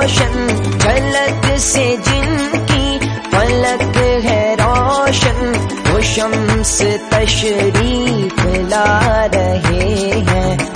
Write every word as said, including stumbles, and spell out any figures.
रोशन, झलक से जिनकी फलक है रोशन, वो शम्स तशरीफ ला रहे हैं।